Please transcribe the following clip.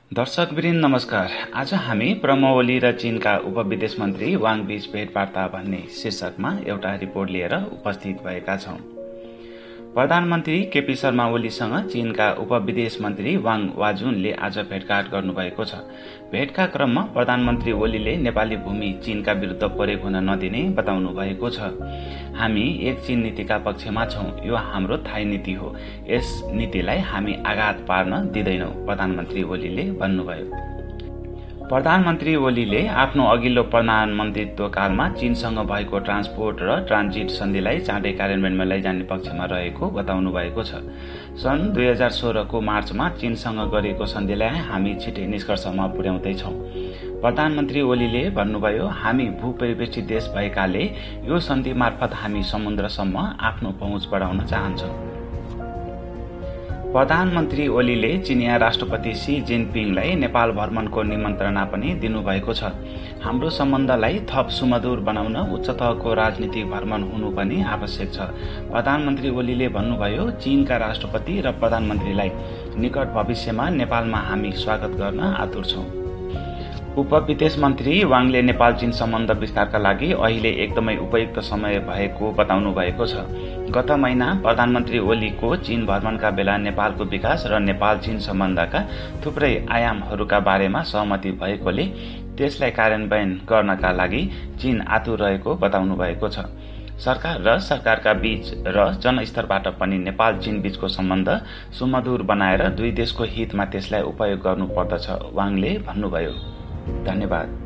दर्शकवृन्द नमस्कार। आज हामी ब्रह्म ओली र चीनका उपविदेश मन्त्री वाङ बीच भेटवार्ता भन्ने शीर्षकमा एउटा रिपोर्ट लिएर उपस्थित भएका छौं। प्रधानमन्त्री केपी शर्मा ओलीसँग चीनका उपविदेश मन्त्री वाङ वाजुनले आज भेटघाट गर्नुभएको छ। भेटका क्रममा प्रधानमन्त्री ओलीले नेपाली भूमि चीनका विरुद्ध प्रयोग हुन नदिने बताउनु भएको छ। हामी एक चीन नीतिका पक्षमा छौं, यो हाम्रो थाई नीति हो, यस नीतिलाई हामी आघात पार्न दिँदैनौं, प्रधानमन्त्री ओलीले भन्नुभयो। प्रधानमन्त्री ओलीले आफ्नो अघिल्लो प्रधानमन्त्रीत्व कालमा चीनसँग भएको ट्रान्सपोर्ट र ट्रान्जिट सन्धिलाई चाँडै कार्यान्वयनमा लैजाने पक्षमा रहेको बताउनु भएको छ। सन् 2016 को मार्चमा चीनसँग गरेको सन्धिलाई हामी छिटै निष्कर्षमा पुर्याउँदैछौं। प्रधानमन्त्री ओलीले भन्नुभयो, हामी भूपरिवेष्टित देश भएकाले यो सन्धि मार्फत हामी समुद्रसम्म आफ्नो पहुँच बढाउन चाहन्छौं। प्रधानमन्त्री ओलीले चिनिया राष्ट्रपति सी जिनपिङलाई नेपाल भ्रमणको निमन्त्रणा पनि दिनुभएको छ। हाम्रो सम्बन्धलाई थप सुमधुर बनाउन उच्च तहको राजनीतिक भ्रमण हुनु पनि आवश्यक छ। प्रधानमन्त्री ओलीले भन्नुभयो, चीनका राष्ट्रपति र प्रधानमन्त्रीलाई निकट भविष्यमा नेपालमा हामी स्वागत गर्न आतुर छौं। उपविदेश मन्त्री वाङले नेपाल चीन सम्बन्ध विस्तारका लागि अहिले एकदमै उपयुक्त समय भएको बताउनु भएको छ। गत महिना प्रधानमन्त्री ओलीको चीन भ्रमणका बेला नेपालको विकास र नेपाल चीन सम्बन्धका थुप्रै आयामहरूका बारेमा सहमति भएकोले त्यसलाई कार्यान्वयन गर्नका लागि चीन आतुर रहेको बताउनु भएको छ। सरकार र सरकारका बीच र जनस्तरबाट पनि नेपाल चीन बीचको सम्बन्ध सुमधुर बनाएर दुई देशको हितमा त्यसलाई उपयोग गर्नुपर्दछ, वाङले भन्नुभयो। धन्यवाद।